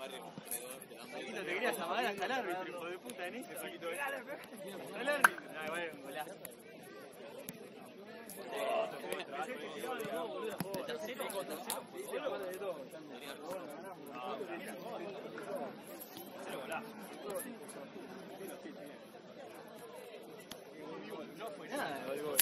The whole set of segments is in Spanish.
Saquito, te querías amagar hasta el árbitro, hijo de puta, en ese saquito. Hasta el árbitro. No, igual es un golazo. El tercero. No fue nada el gol.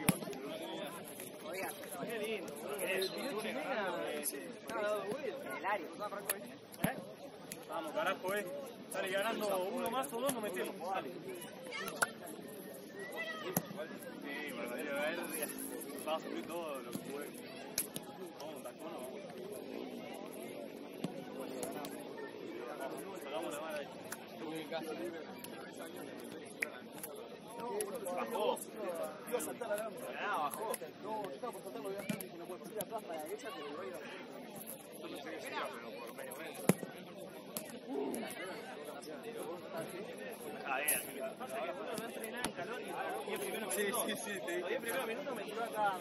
Qué lindo. El tiró chilena, estaba dado vuelta. En el área. Vamos, carajo, Sale ganando uno más o dos, no metemos. Dale. Sí, verdadero verde. Va a subir todo lo que puede. Vamos, tacón, vamos. Sacamos la mano ahí. Bajó. Iba a saltar la gamba. Bajó. No, yo estaba por saltar, lo voy a dejar y si no puedo partir atrás para la derecha, te lo voy a ir a... Yo no sé qué será, pero por medio metro. A ver, pasa que uno no entrenaba en calor y el primero minuto. Sí, te dije. El primer minuto me tiró acá.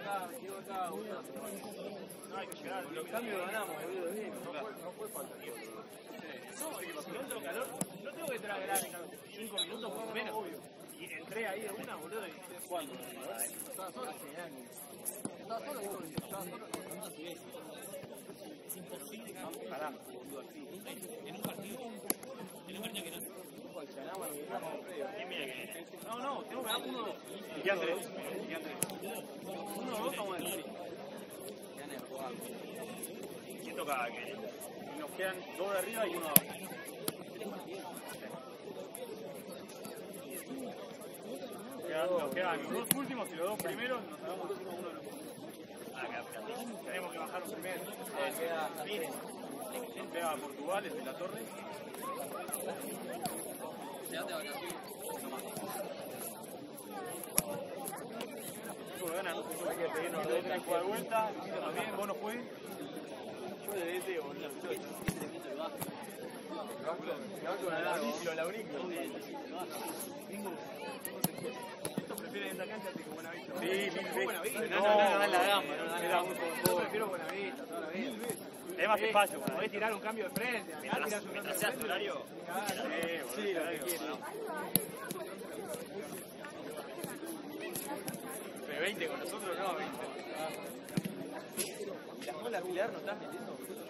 No hay que llegar. Los cambios ganamos, boludo. No fue falta. Si no entro calor, no tengo que entrar a ganar 5 minutos por lo menos. Y entré ahí de una, boludo. ¿Cuándo? Estaba solo hace años. Estaba solo, digo, es imposible. Carajo, boludo, así. En un partido que no. No, tengo que dar 1-2. Y ya 3. 1-2 vamos a decir. Siento que nos quedan 2 de arriba y 1 de abajo. Nos quedan los 2 últimos y los 2 primeros. Nos sacamos uno de los últimos. Tenemos que bajar los primeros. Miren. Pega a Portugal, desde la torre. Quédate vacaciones. Ganan, hay que pedirnos de jugar de vuelta. También, vos no juegues. Yo le DT, boludo. Levanto una larga, lo laurinco. Esto prefieren esta cancha que Buenavista. Sí, Buenavista. No, la gama. Yo prefiero Buenavista toda la vida. Hay más espacio, podés tirar un cambio de frente. Mientras sea tu horario. Sí, lo que quieras. Pero 20 con nosotros no, 20. La bola Pilar no estás metiendo.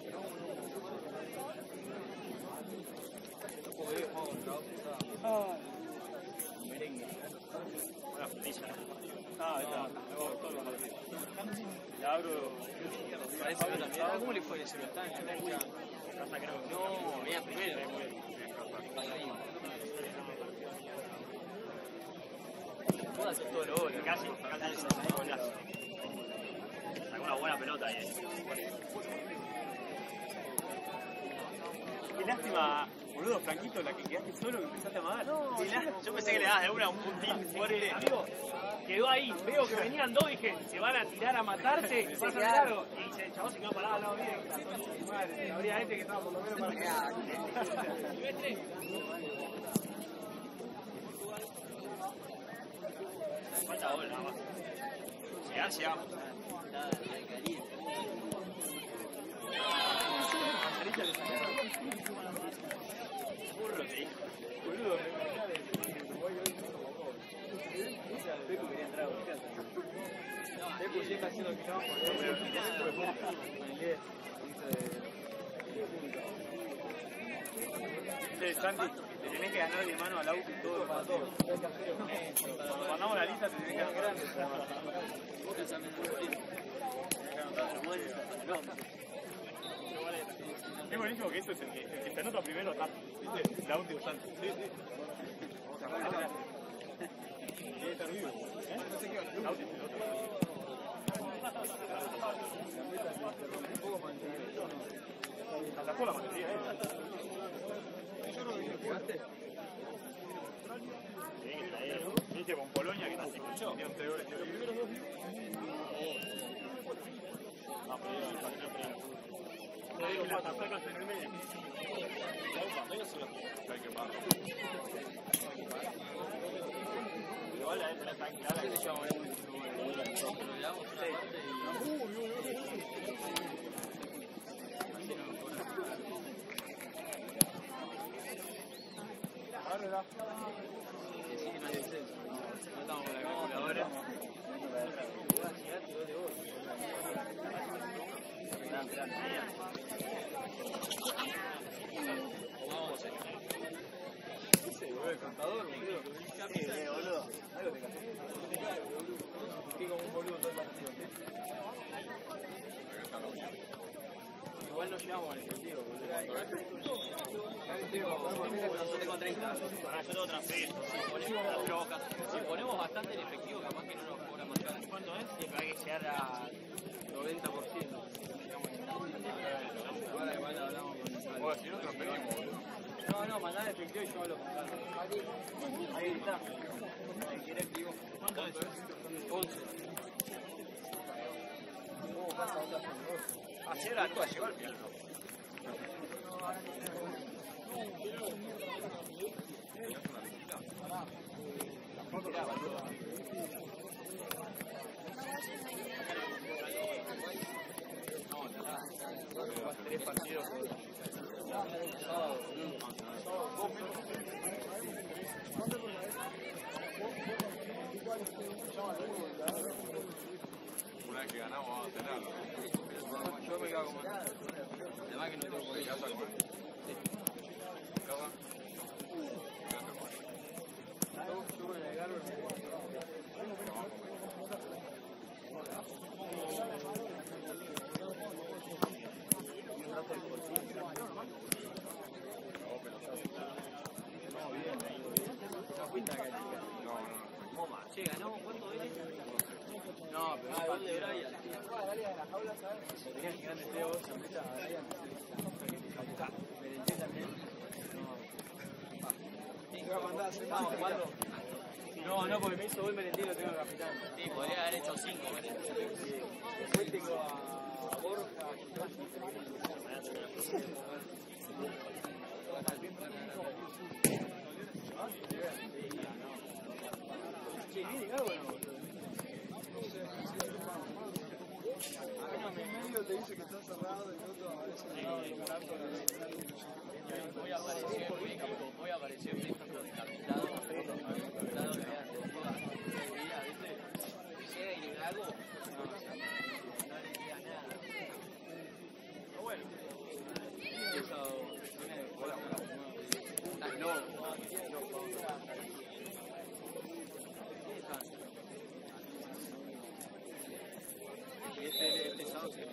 Joder, juego contra otro. Merengue. Una frutilla. Ahí está. Todos los partidos. La abro. Parece que también. ¿Cómo le fue ese? ¿Está en la cancha? No, venía primero. Puedo hacer todo lo gol. Casi sacó golazo. Sacó una buena pelota ahí. Qué lástima, boludo, Franquito, la que quedaste solo y empezaste a amagar. No, yo pensé que le dabas de una un puntín. Amigo, quedó ahí, veo que venían dos y dije, se van a tirar a matarse y se quedaron. Y el chavo se quedó parado al lado mío. Madre, habría gente que estaba por lo menos para quedar. Falta gol nada más. Llegamos. Burro te dijo. Boludo, Pecu quería entrar, Pecu llega haciendo el quilombo. Santi, te tenés que ganar de mano al auto y todo para todo. Cuando mandamos la lista te tenés que ganar. Es buenísimo que eso es el que se anota primero está. ¿Viste? La última Santi. Sí. Debe estar vivo. No sé qué va. La última es el otro. Atacó la mayoría, ¿Jugaste? Sí, viste con Polonia que se escuchó. Tiene 3 goles. Los primeros 2 no, pero las atacas en el medio. Hay que parar. Igual la entra tan clara que ya vamos a ver. Sí, no hay descenso. No estamos con la calculadora. Vamos a ver. Se vuelve el contador, boludo. Boludo. Algo te casé. Estoy como un boludo todo el partido. Igual no llevamos al efectivo, boludo. Yo tengo 30. Ahora yo tengo transferencia. Si ponemos bastante en efectivo, capaz que no nos cobra más caro. ¿Cuánto es? Sí, pero hay que llegar a 90%. Ahora igual hablamos con... Bueno, si no transferimos, boludo. No, mandar efectivo y yo hablo con Carlos. Ahí está. Directivo. ¿Cuánto es? 11. Casa otra. Ayer a todas llegó al piano. Tres partidos. Una vez que ganamos vamos a tenerlo. Yo me cago con además que no tengo por ahí. ¿Casa con él? ¿Casa? Yo con el garro Che, ganó, ¿cuánto eres? No, pero el de Brian. Dale a las jaulas, ¿sabes? Tenía que ganar de vos, ahorita a Brian. Merendé también. Estamos jugando. No, porque me hizo gol Merendé y lo tengo al capitán. Sí, podría haber hecho 5 Merendé. Después tengo a Borja. Che, ¿viene algo o no? En medio te dice que está cerrado y el otro aparece cerrado en un arco. Voy a aparecer dentro del capitado que llega y le hago, no le diga nada. Pero bueno, eso tiene bola. Y este sábado se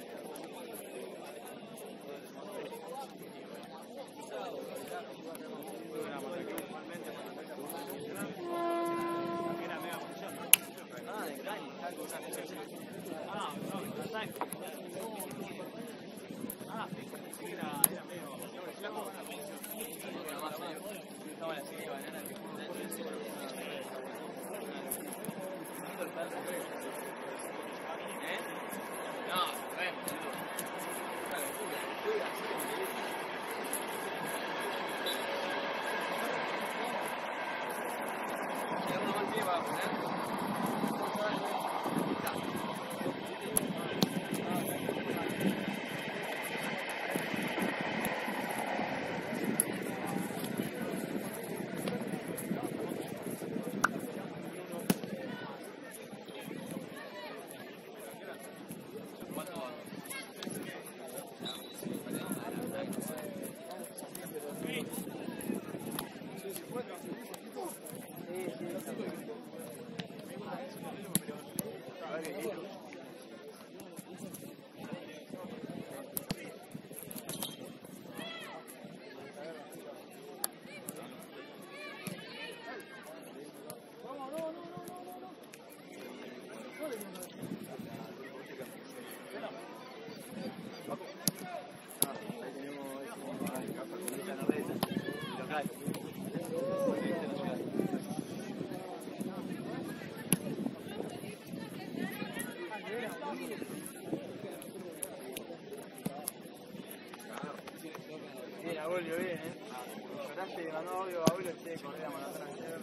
Volvió bien, Lloraste y mandó audio a abuelo y se corría a maratón ayer.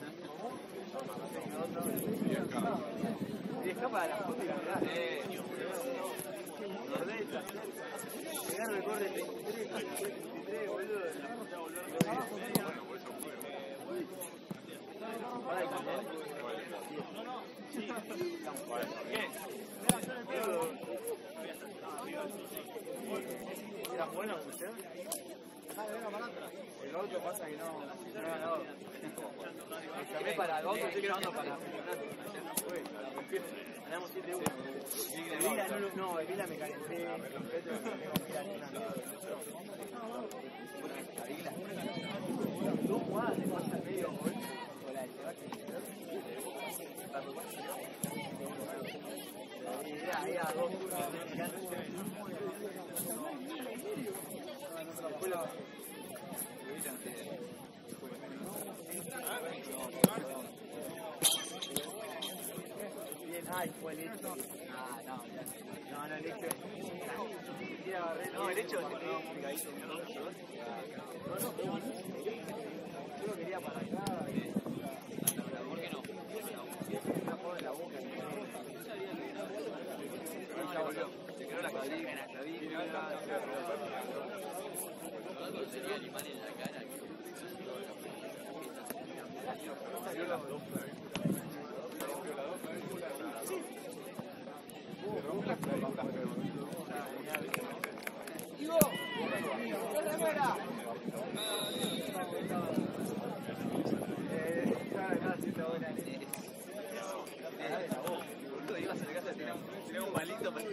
10K para la foto y la verdad. Nordesta. Llegaron el corte 33, boludo. La puta volvió a bueno, ¿funciona? El auto pasa que no he ganado. Llamé para el auto, estoy grabando para el campeonato. Ganamos 7-1. No, el Vila me calenté completo. Dos jugadas de pasa al medio gol. Con la de Sebastián. Ahí a 2 bien, ay, fue el hecho. No, el hecho. No, el hecho no, yo lo quería para acá. ¿Por qué no? Una joda en la boca. Se quedó la clavija. Sería animal en la cara. Tenía un malito para...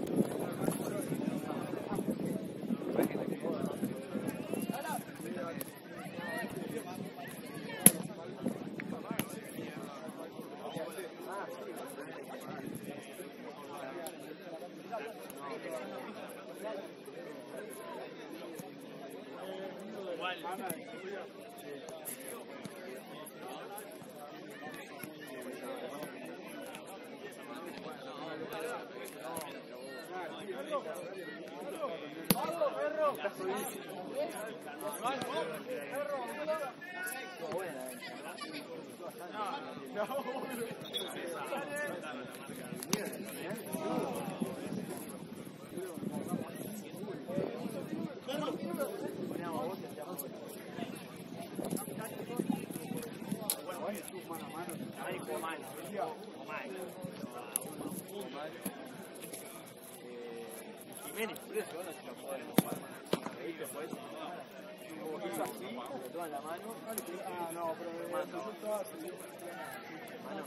Jiménez, por eso van a hacer ahí después. Hizo así, le toman la mano. Ah, no, pero mano. Mano.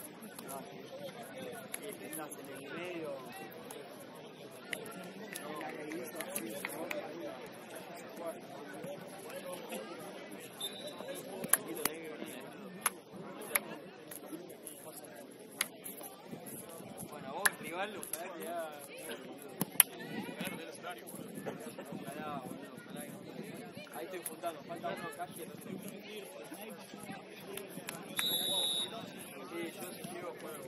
En el medio. Hizo así. Bueno, vos rival, ojalá que ya... Ahí estoy juntando, falta uno calle y el otro. Sí, yo si llego juego.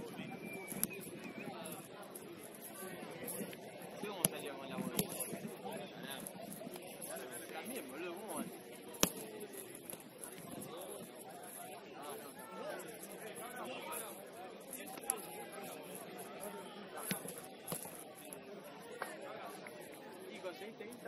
¿Sí cómo salió con la bola? También, boludo, ¿cómo van? ¿Y conseguiste guita?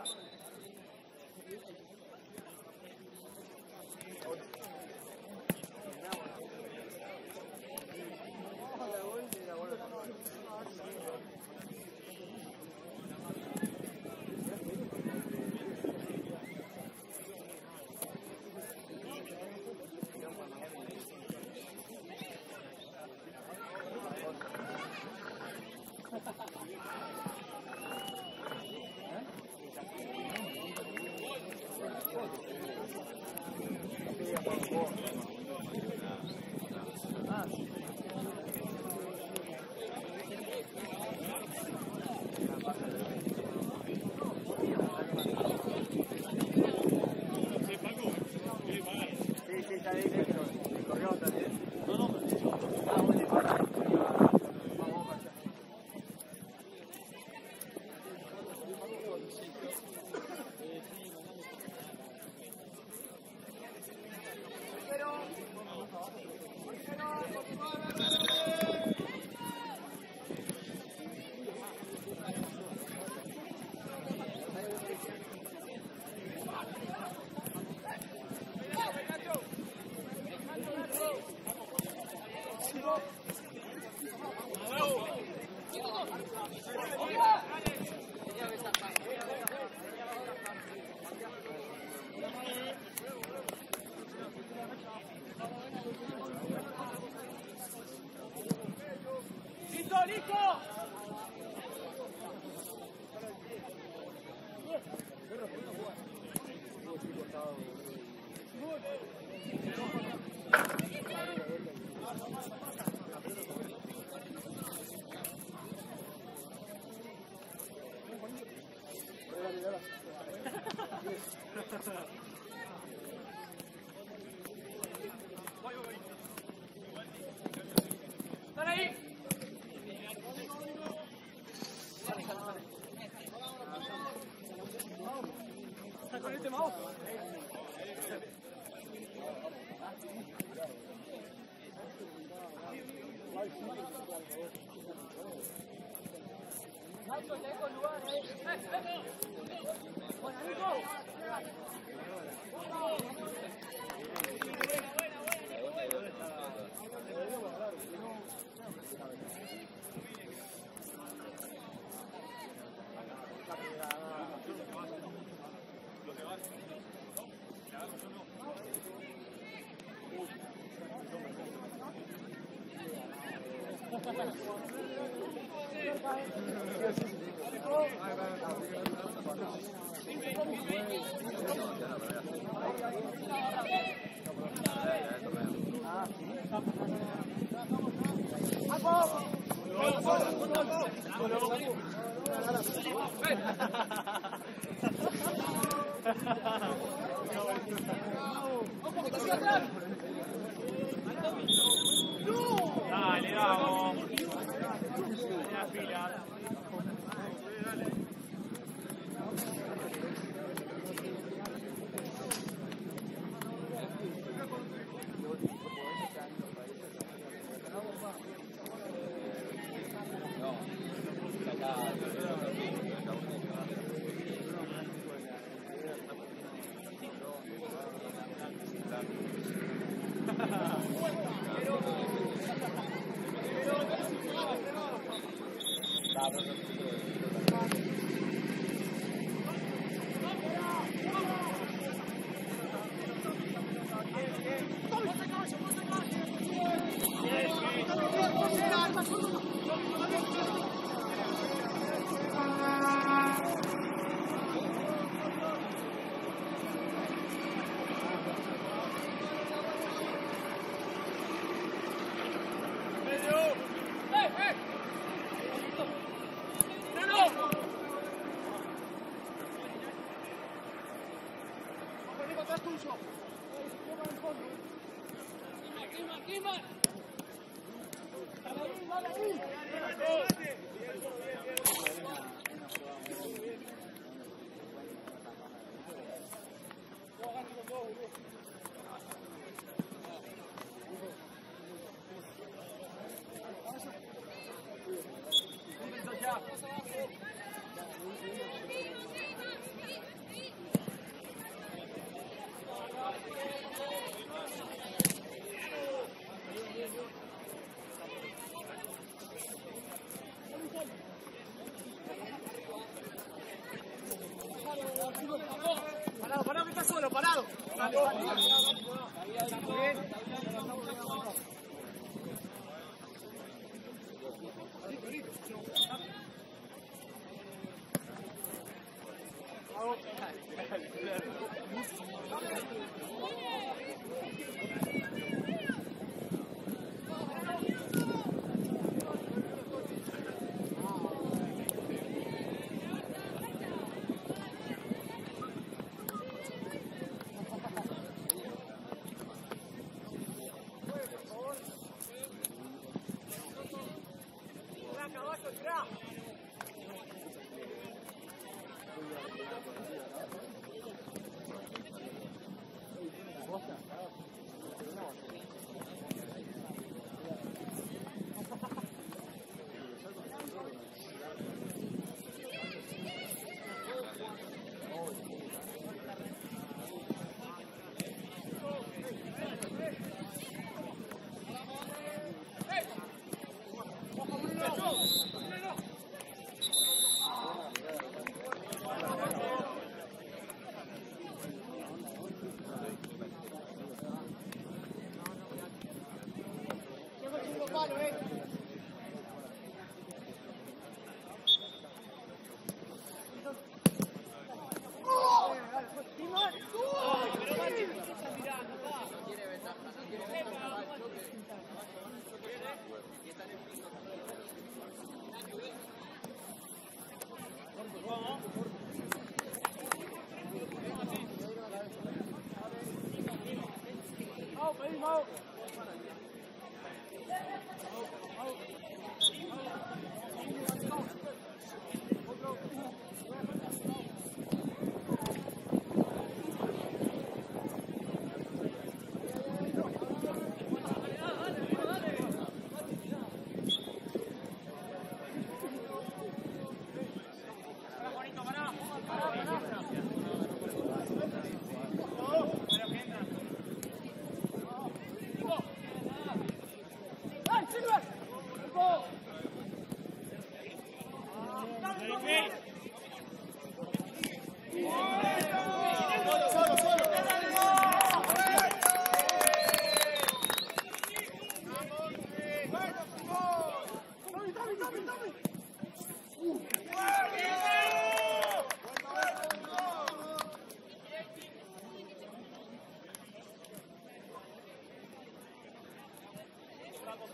tema otro. Nacho, te dejo el lugar, Bueno, amigo. Dale, vamos. La fila. Parado, que está solo, parado.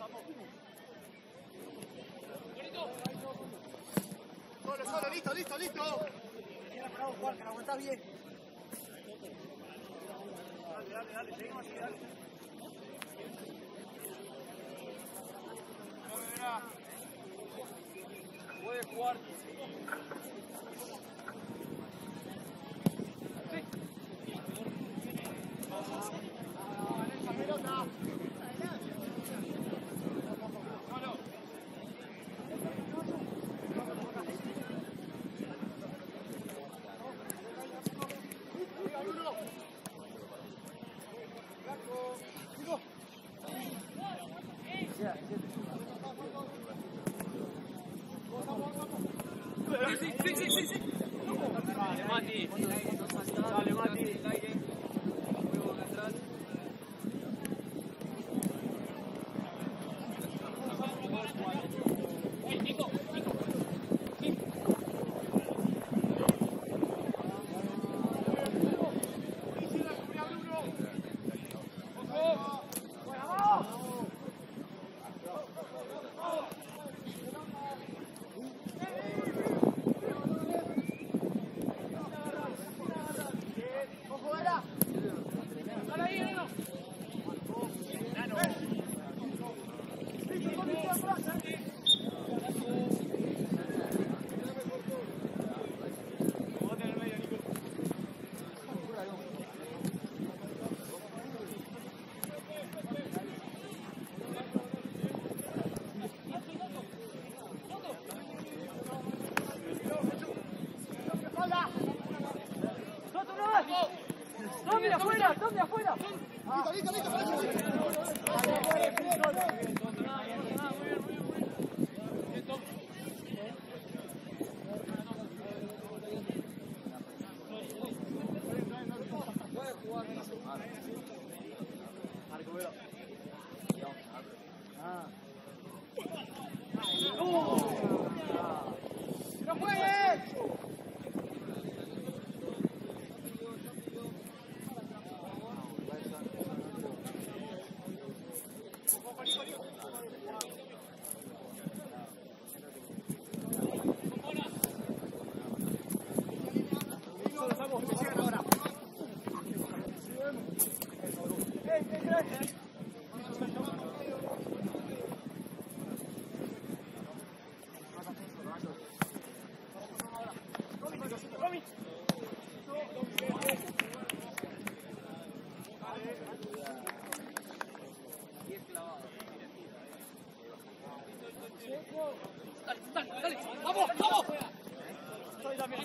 Solo, listo. Bravo, Juan, que la aguantás bien. Dale, seguimos así, dale. Puede jugar. Sí. Dale, Mati. Dale, Mati. ¿Dónde afuera? ¡No juegues! Dale, vamos. Soy también.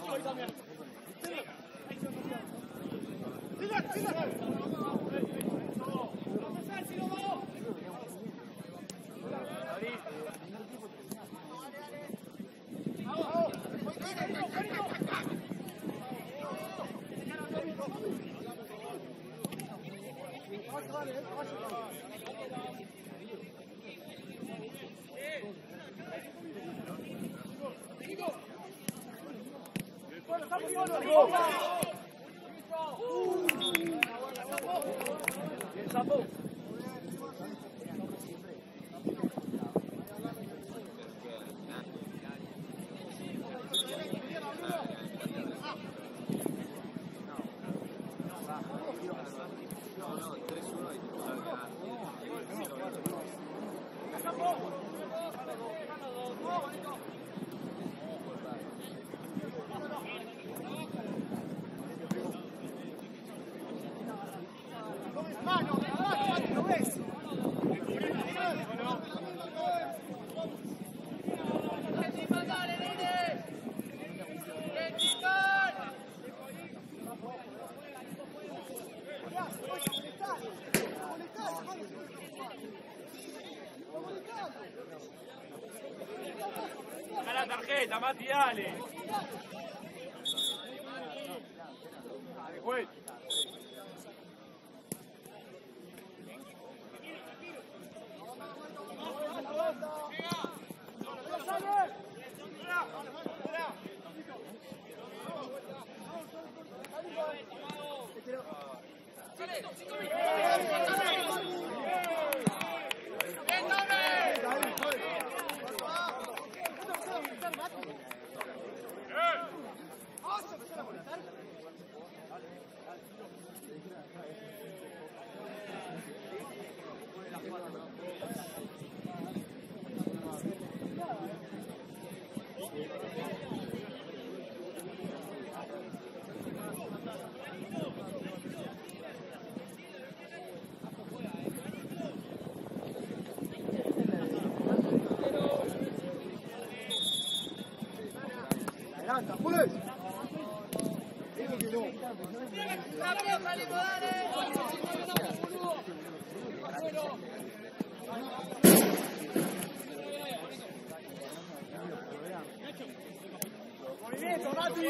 A la tarjeta, Mati, dale. Dale, juez. ¡Dale! Movimiento, Mati.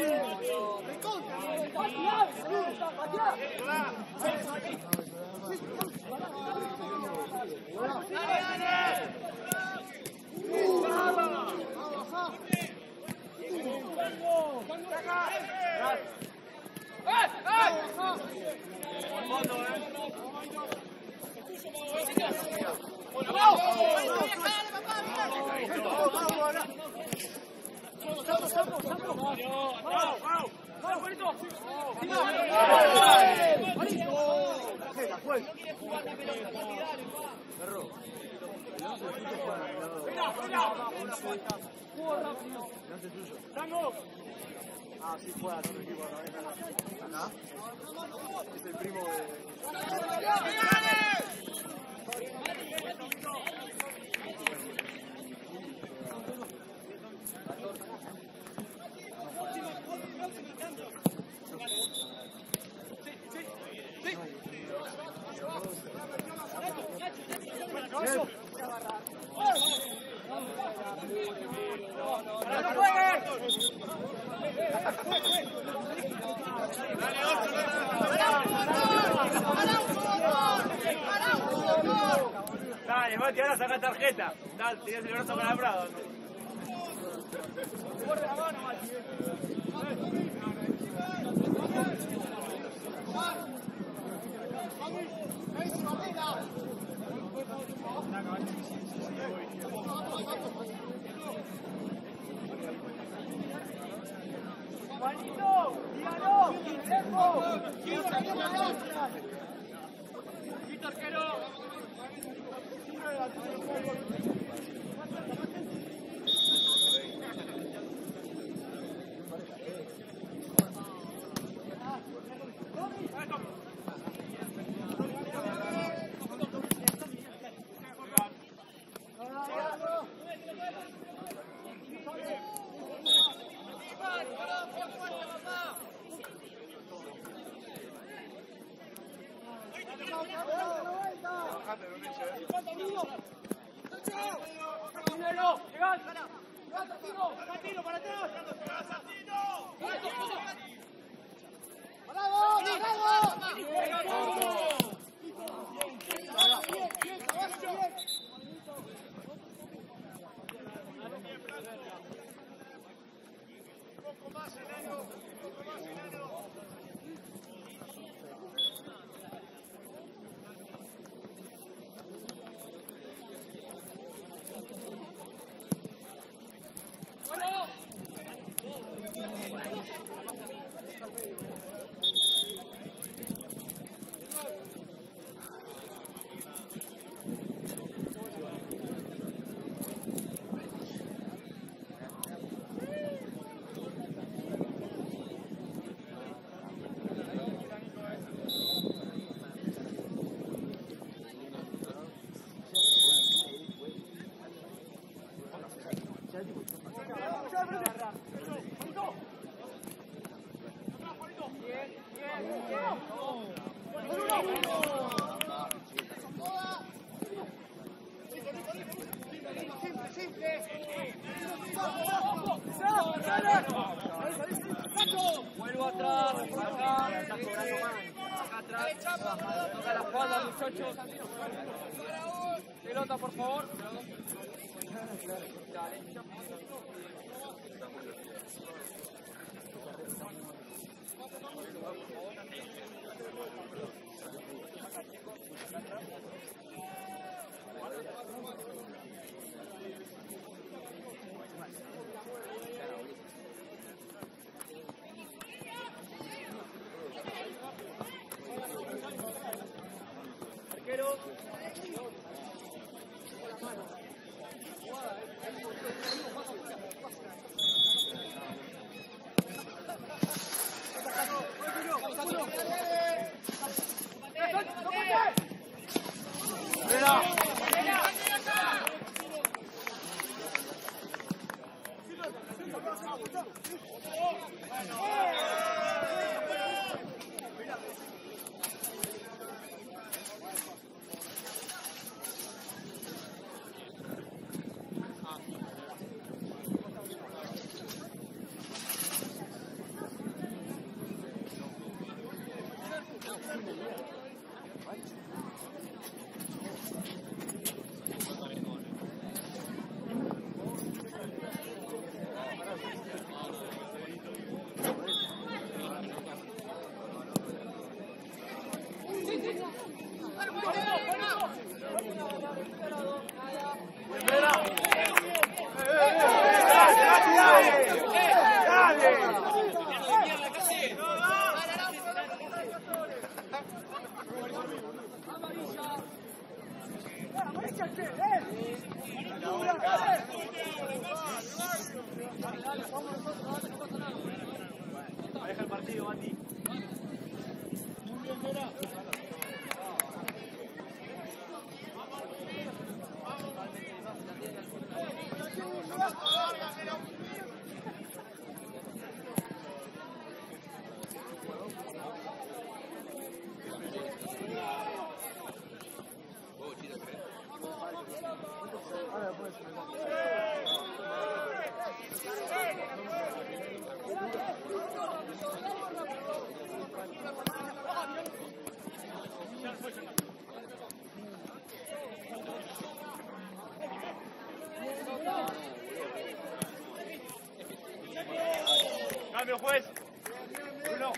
Ah, sí, juega otro equipo acá. Es el primo de... Dale, Mati, ahora saca tarjeta. Dale, tirás el brazo calambrado. Por la mano, Mati. Juanito, dígalo, Víctor Quero. Vuelvo atrás, acá, está cobrando más. Acá atrás, toca la espalda, muchachos. Pelota, por favor. Dale. Maneja el partido, Mati. Cambio, juez. Uno.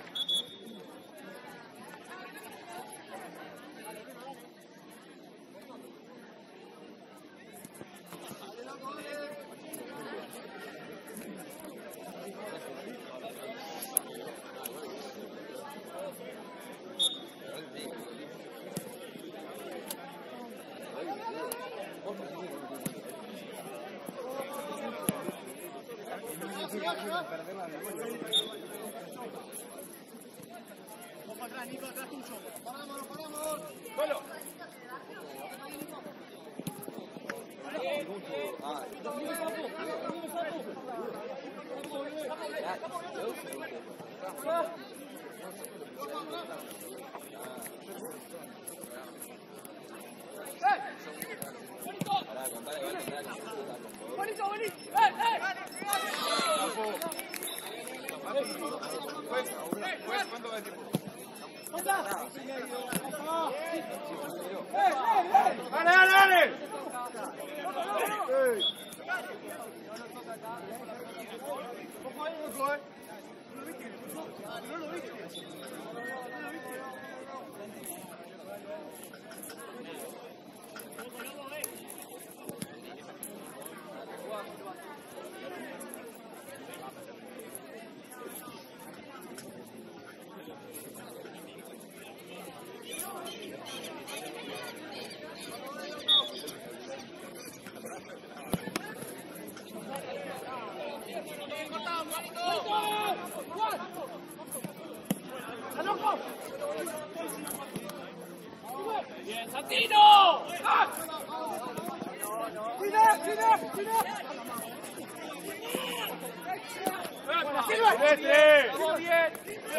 Solo. ¿Cuánto va el tiempo? ¡Dale, dale, dale! ¡Bien, Santino! ¡Cuidado, cuidado, cuidado! ¡Vamos bien!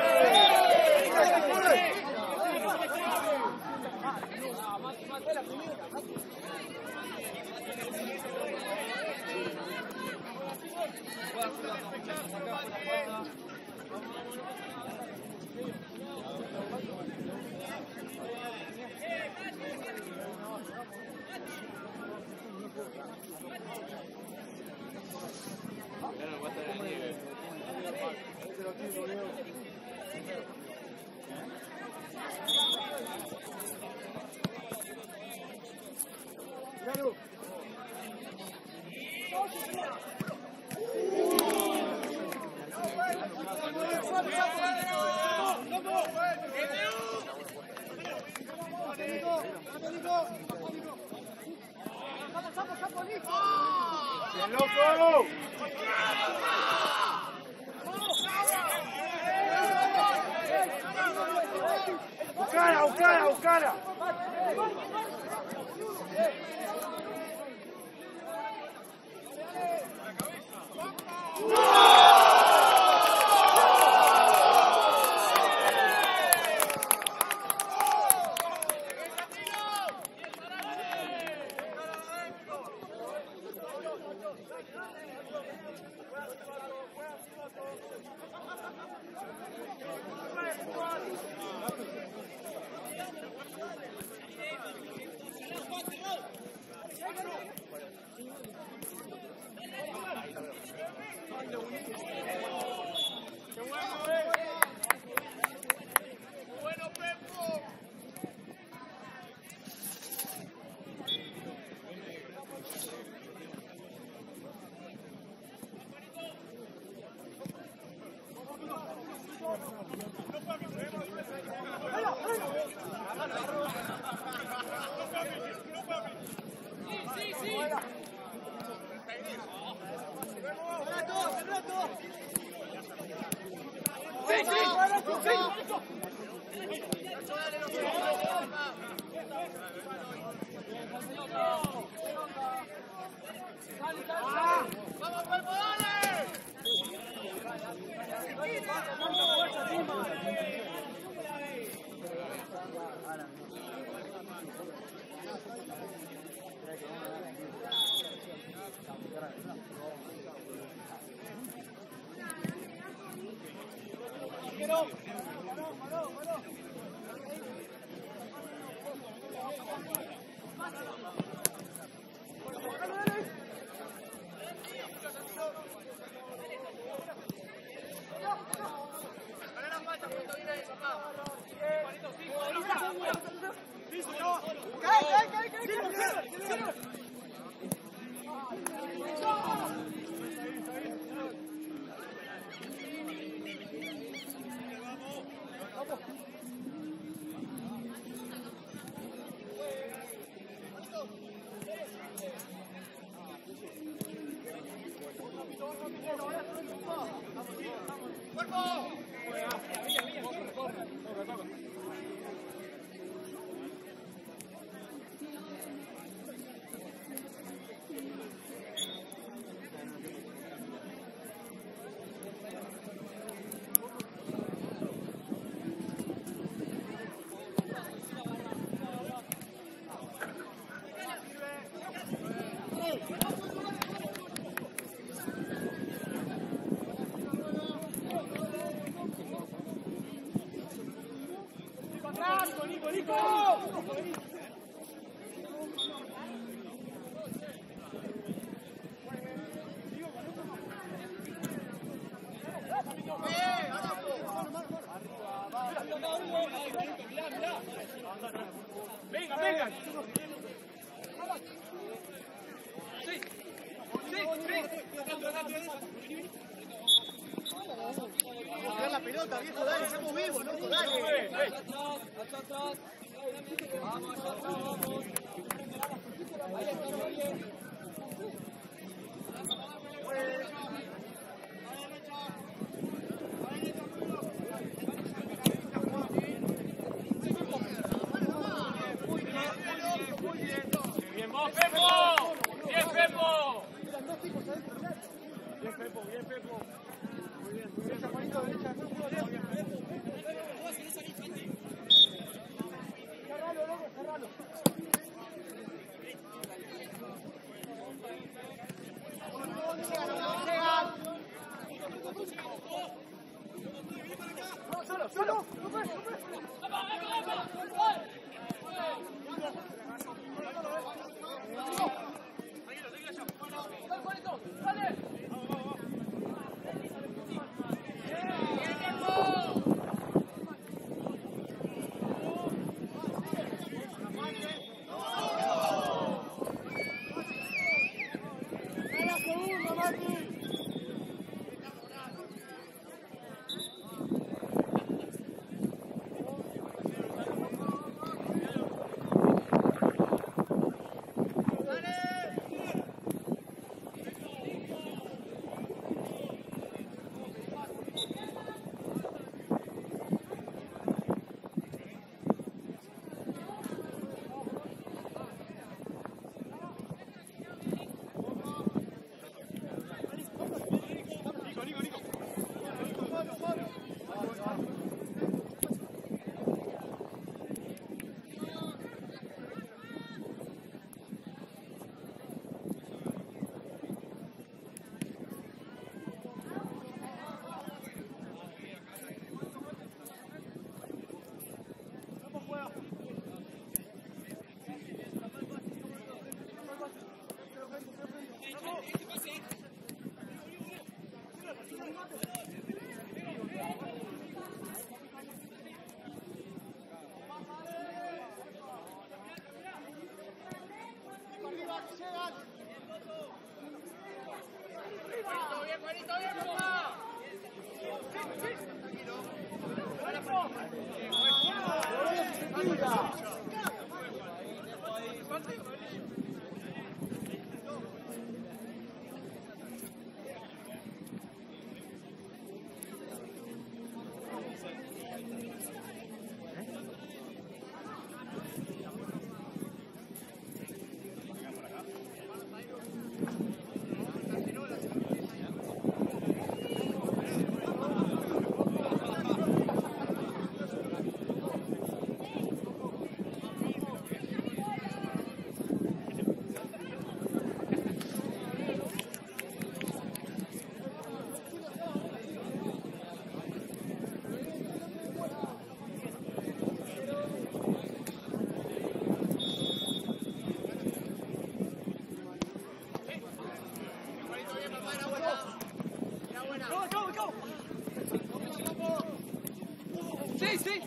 ¡Bien, loco! ¡Buscala, buscala, buscala! Venga, venga. Vamos a tirar la pelota, viejo, dale, seamos vivos, loco, dale. Vamos, vamos. Ahí está, bien. Bien, vos, Pepo. Bien, Pepo. Bien, Pepo, bien, Pepo. Muy bien, muy bien. Chaparito, derecha. Cerralo, loco, cerralo. No, solo. No puedes. Sí, sí.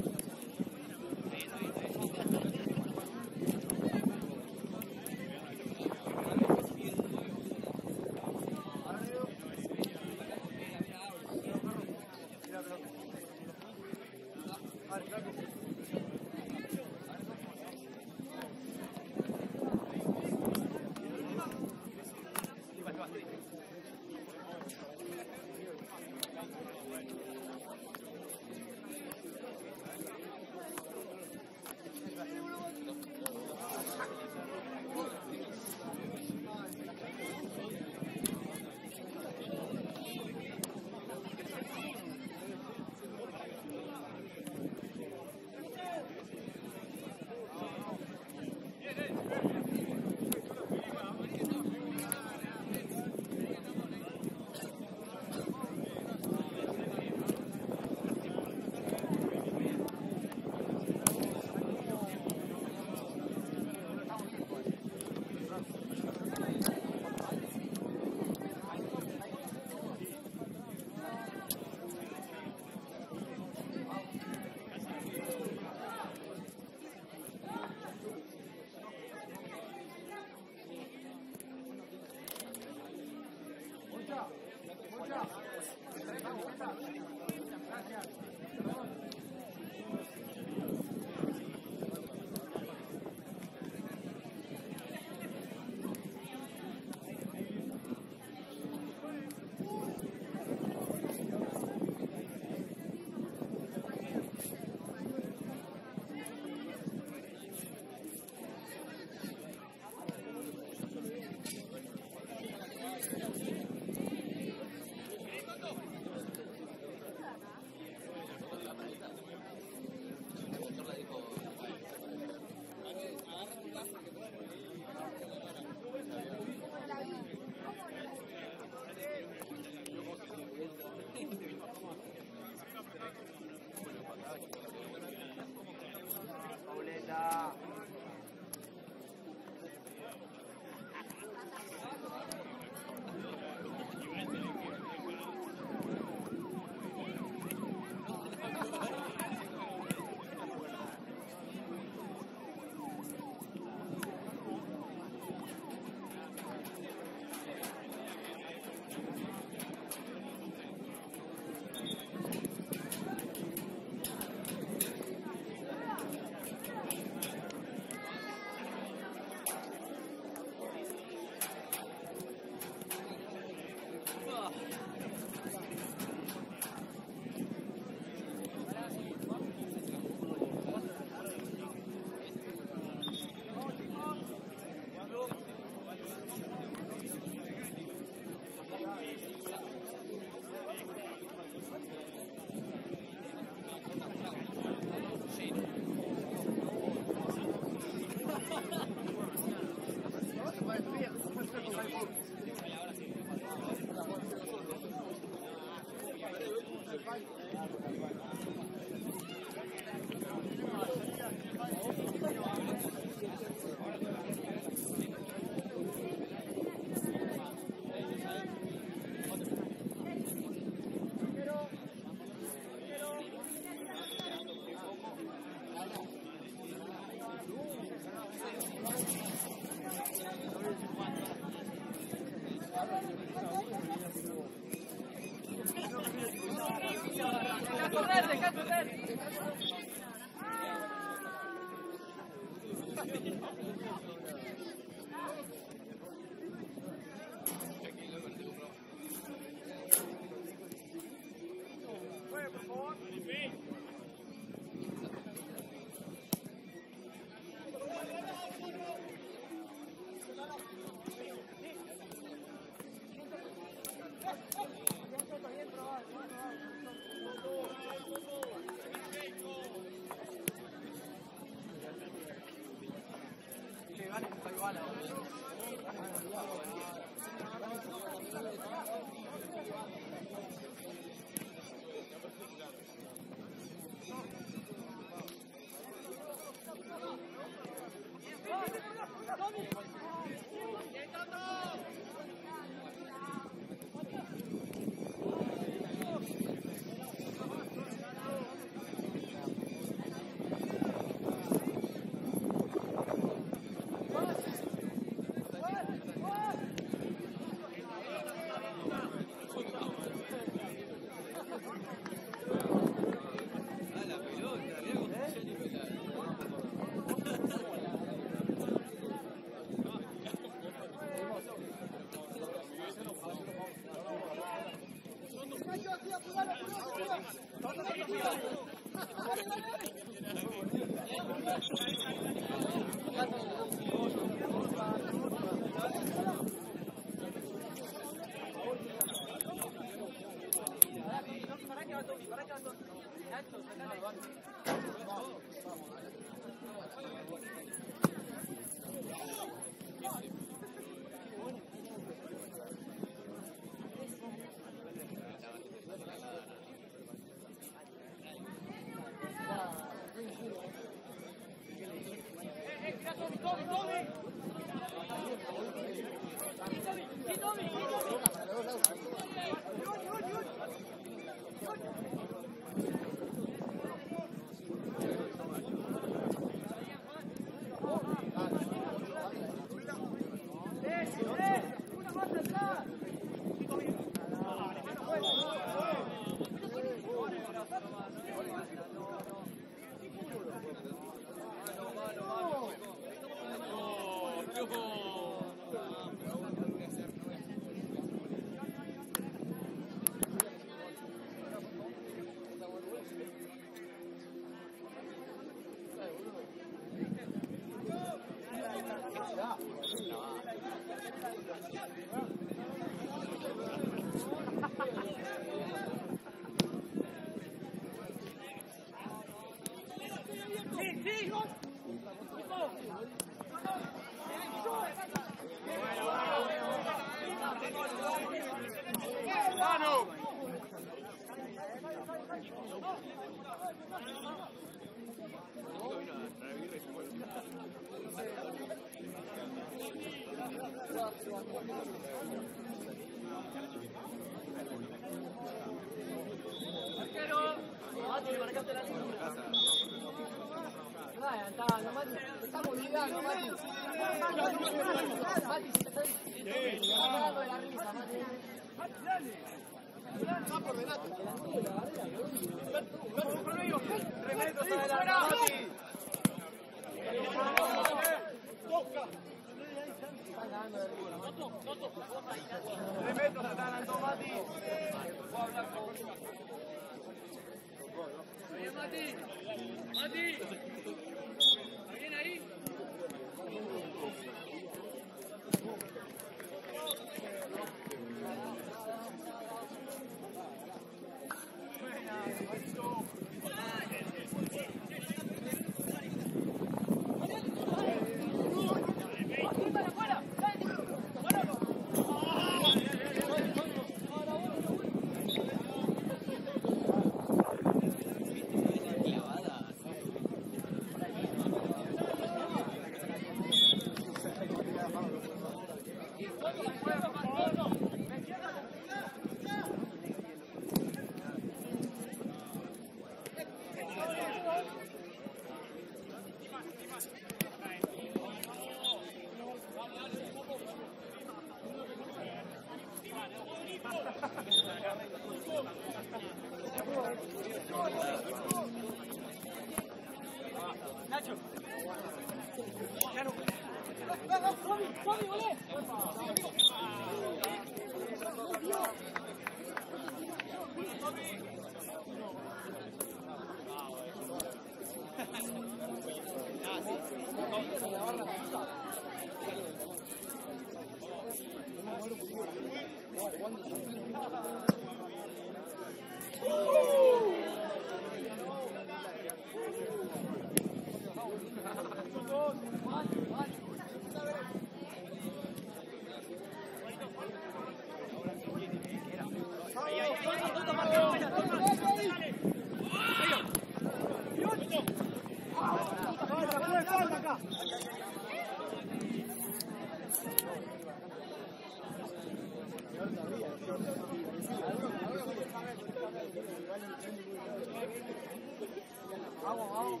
Vamos.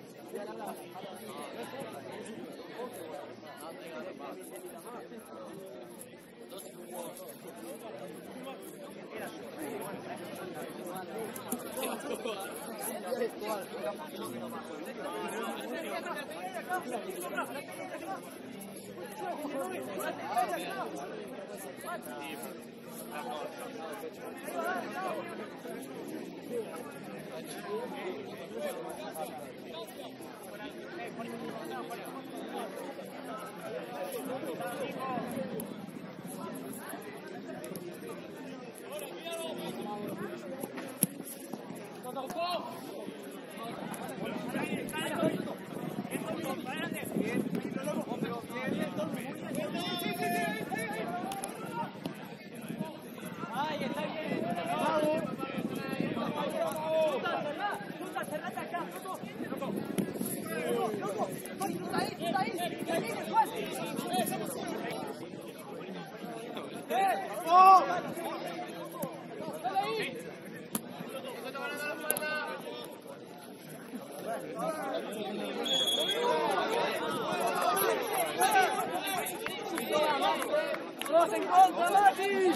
¡Todos en contra, Mati!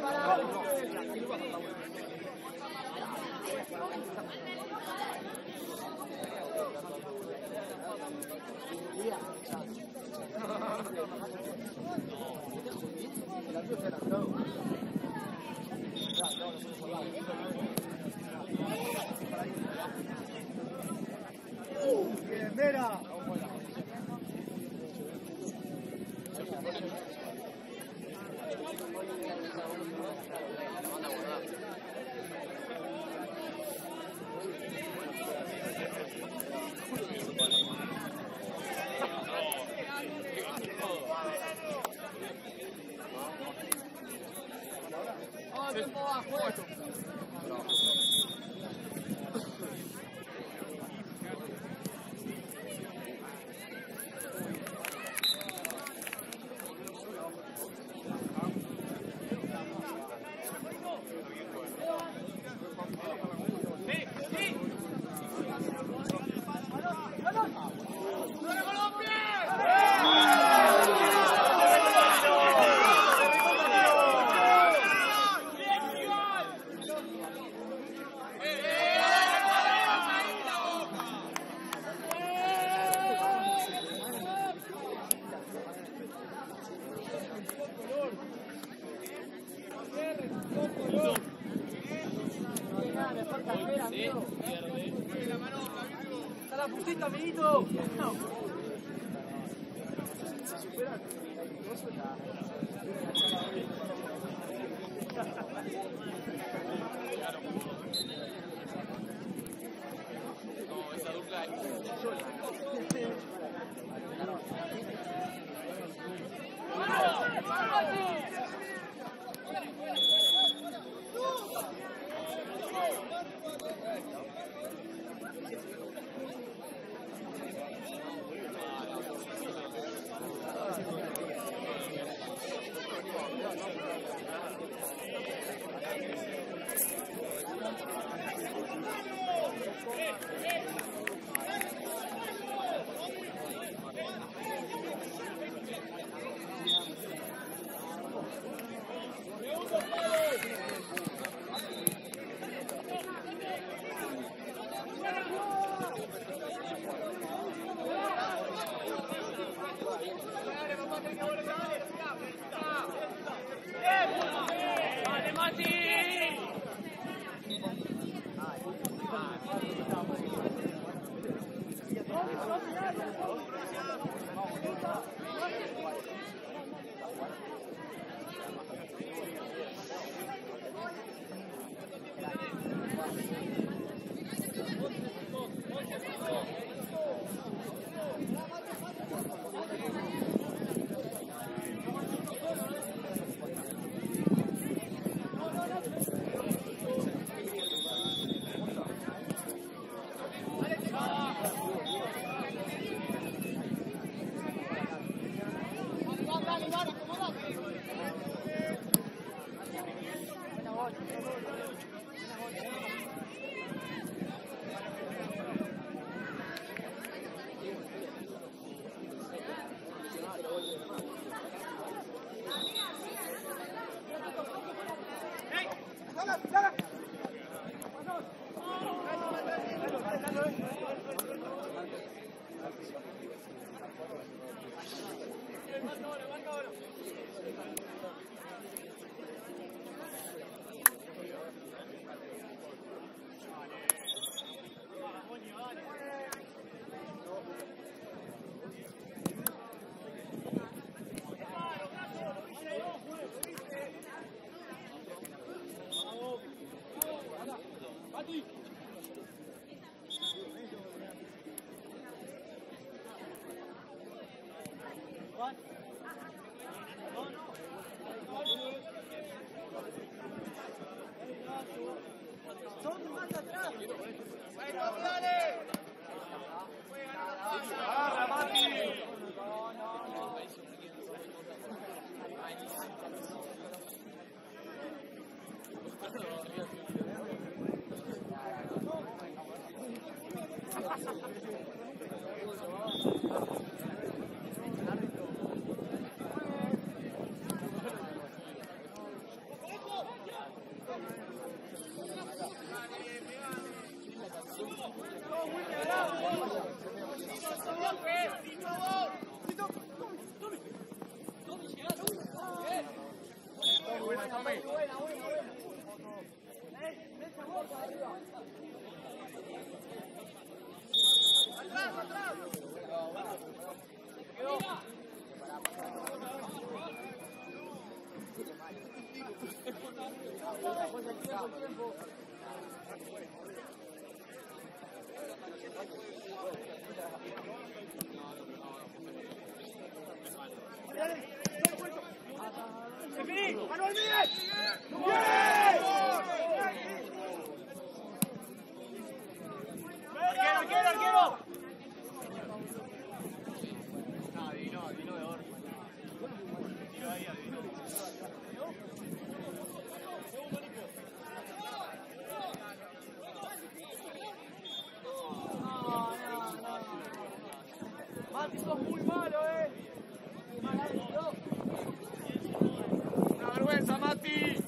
Bien, mira. ¡Está la puntita, amiguito! No. No, esa dupla es... ¡Vale, Mati! Mati, sos muy malo, ¡Una vergüenza, Mati!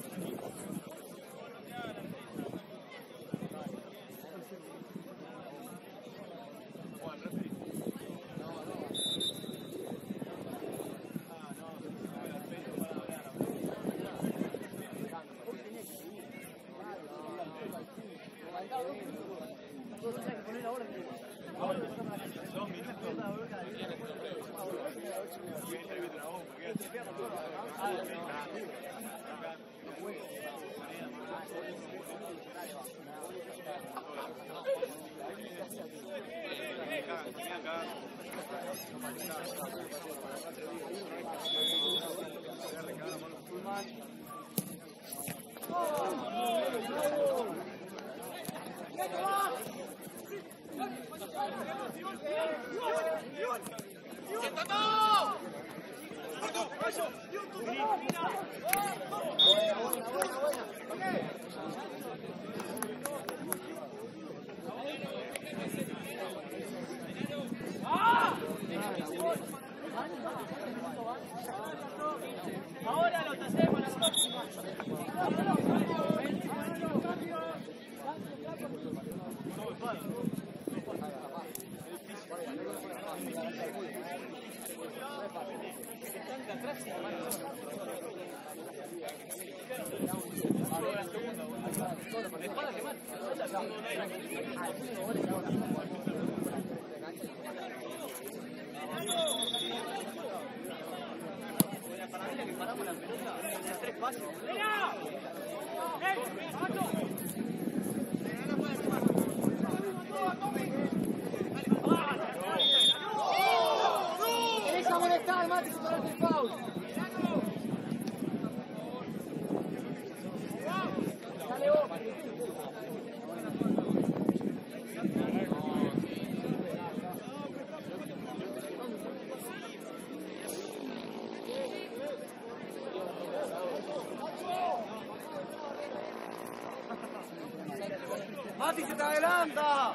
Ahora lo hacemos la próxima. Tenés a molestar, Mati, si corres el foul. Dale vos. ¡Mati, se te adelanta!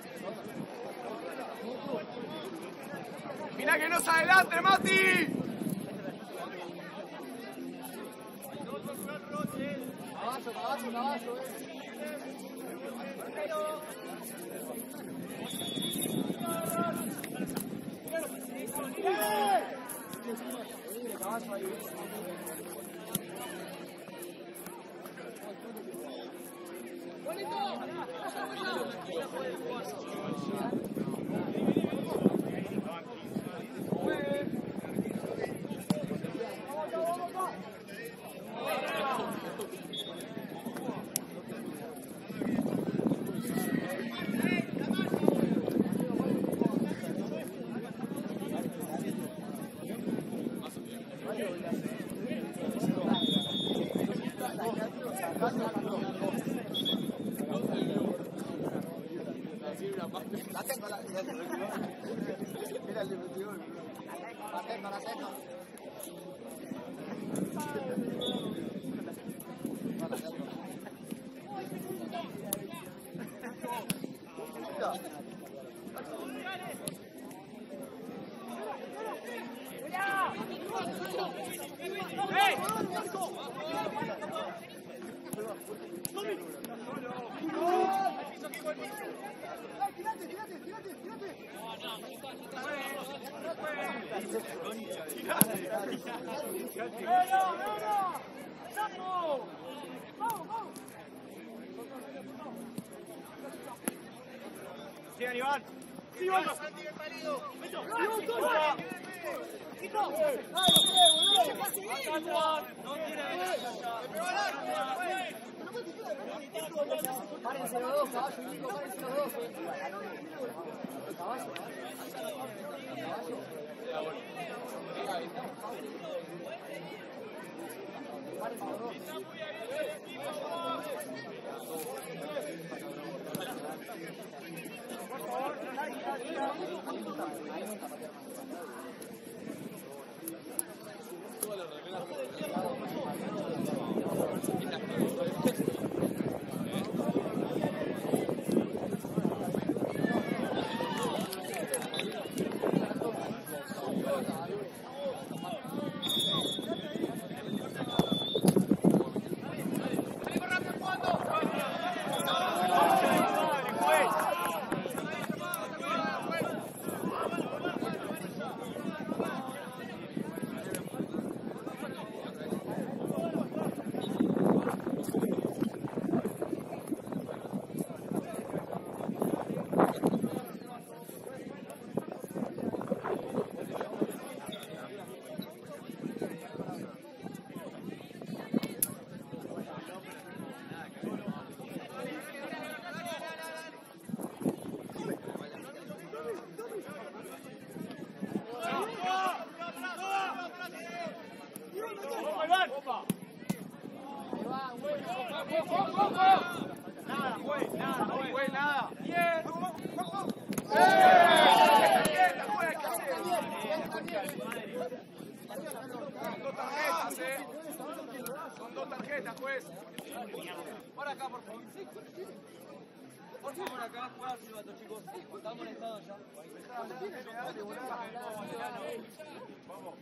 ¡Mira que no se adelante, Mati! Sigan, Iván. Párense los dos, caballo, Nico, párense los dos. Caballo. Párense los dos. Son dos tarjetas, juez. Por acá, por favor. Por favor, acá. Juega silbato, chicos. Están molestados ya. Vamos.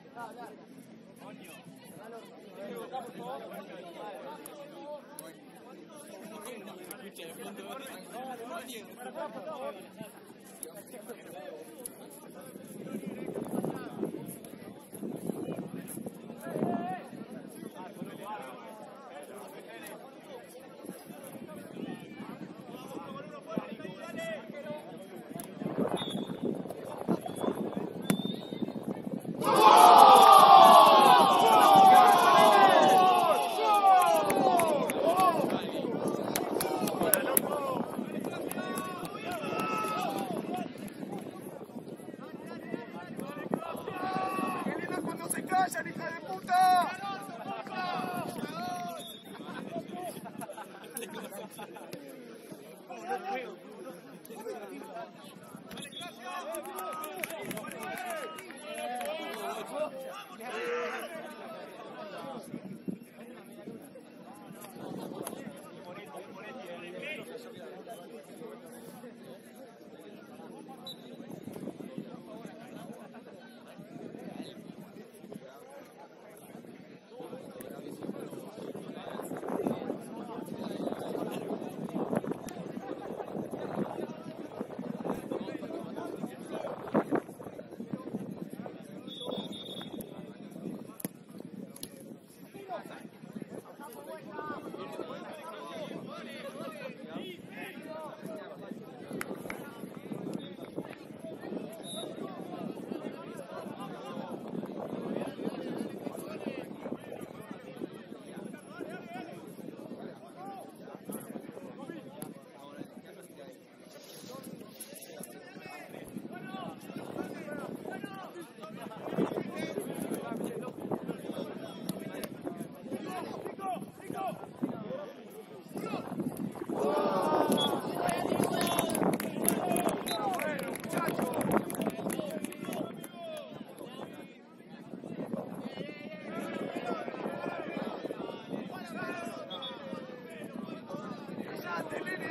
¡Callan, hija de puta!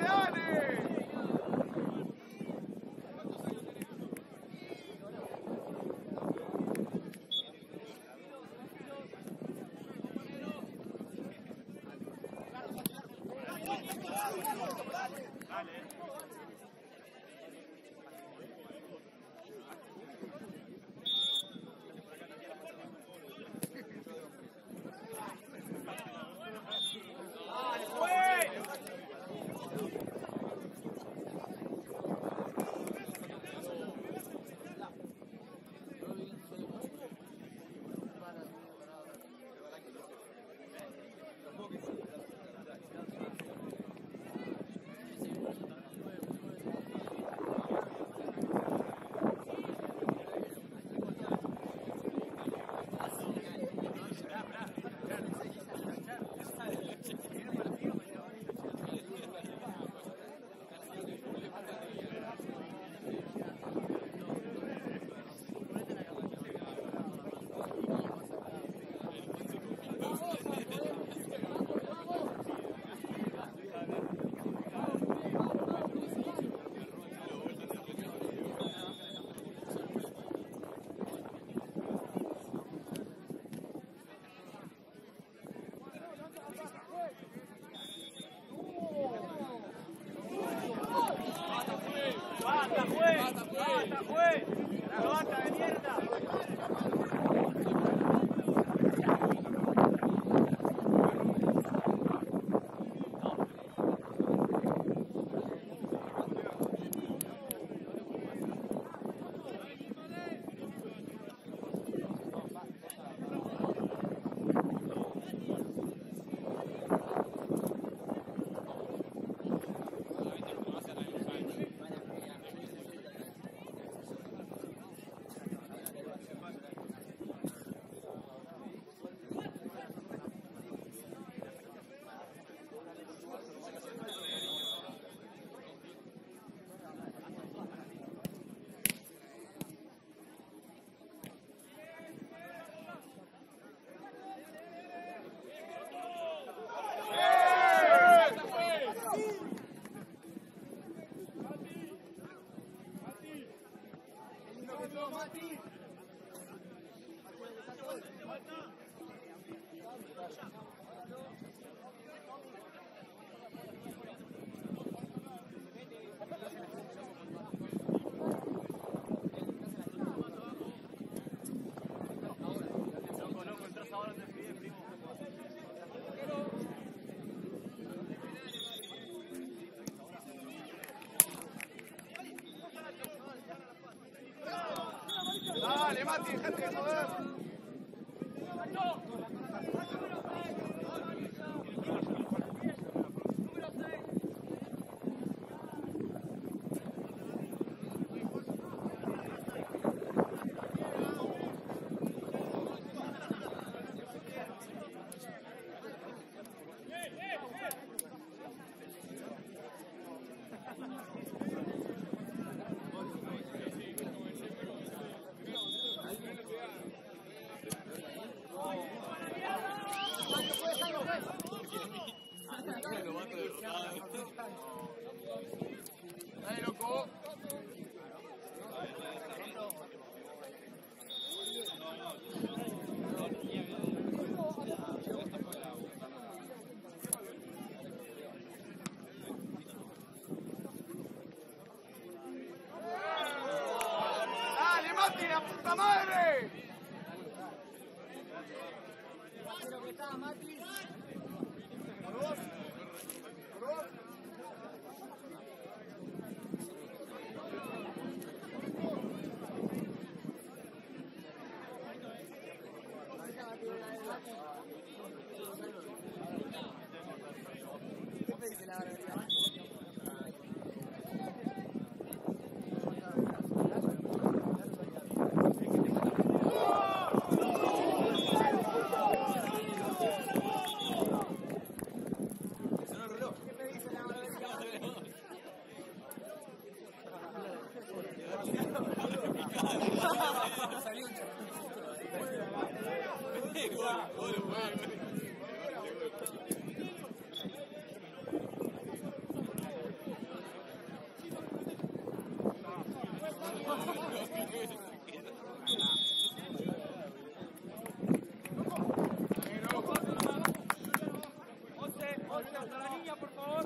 Dale, Mati, gente, joder. Dale, loco. Dale, Mati, la puta madre. Hasta la niña, por favor.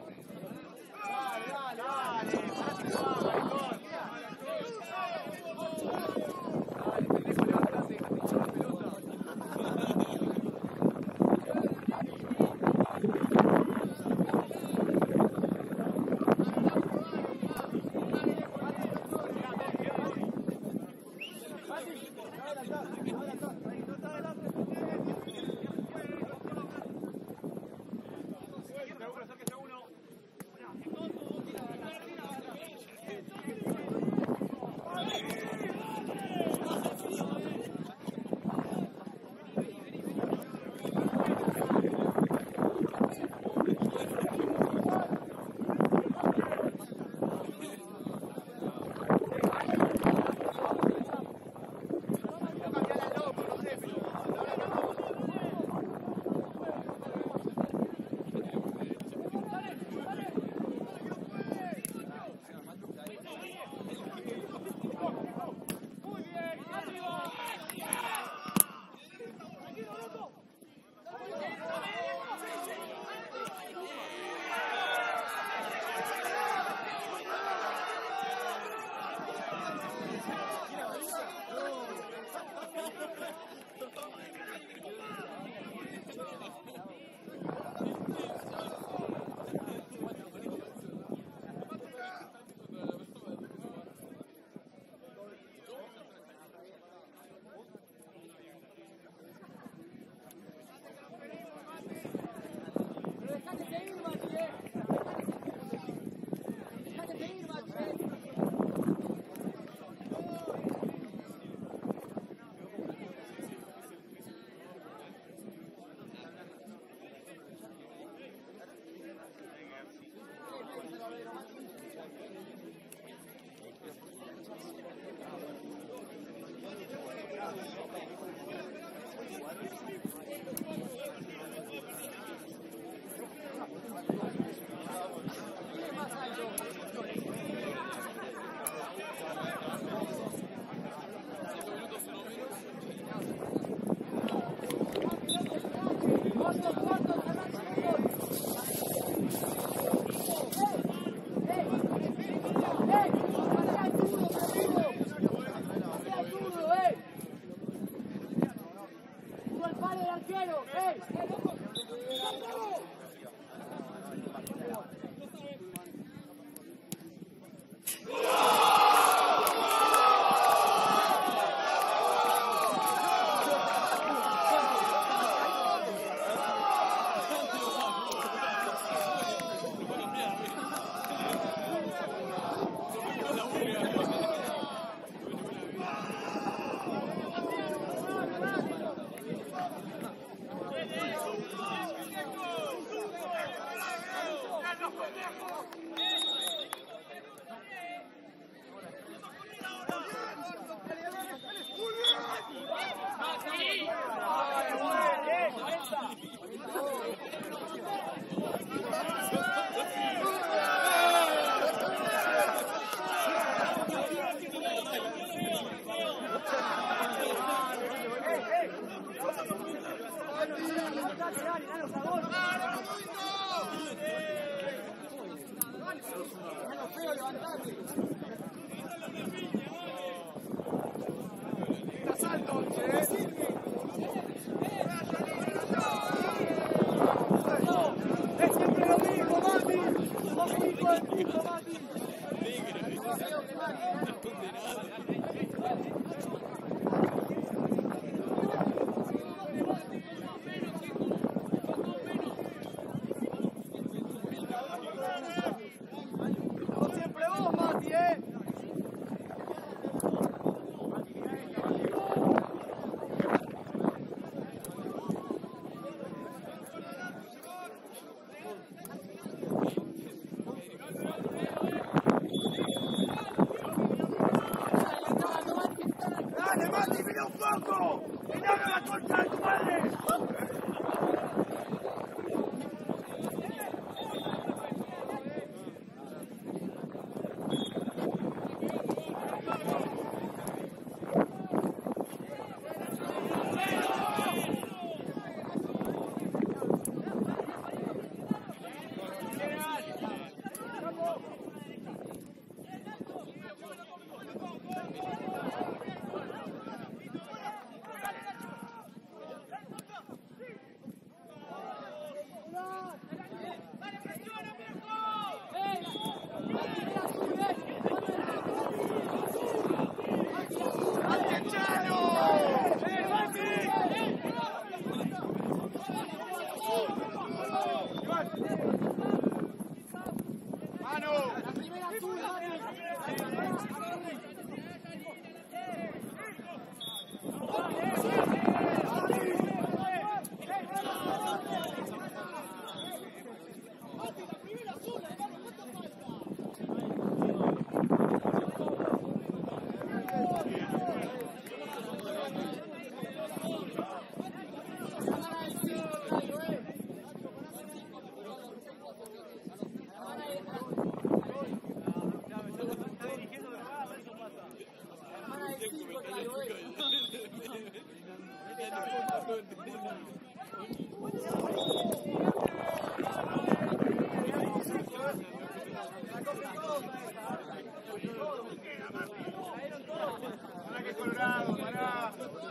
Pará que es Colorado, pará.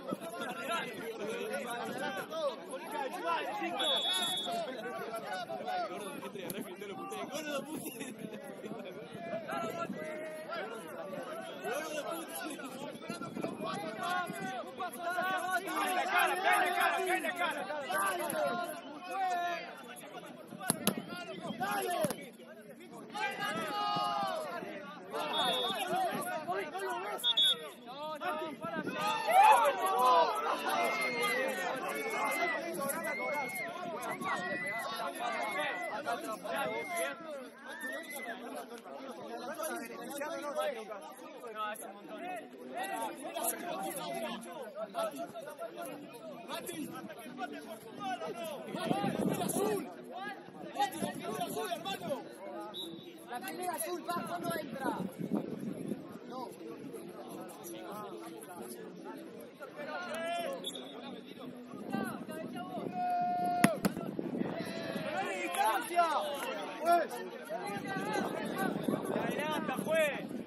Cae la cara. No, hace un montón. ¡Mati! ¡El azul! ¡Mati, la primera azul, hermano! La primera azul, va, ¿cuándo entra? No. ¡Distancia! Adelanta, juez.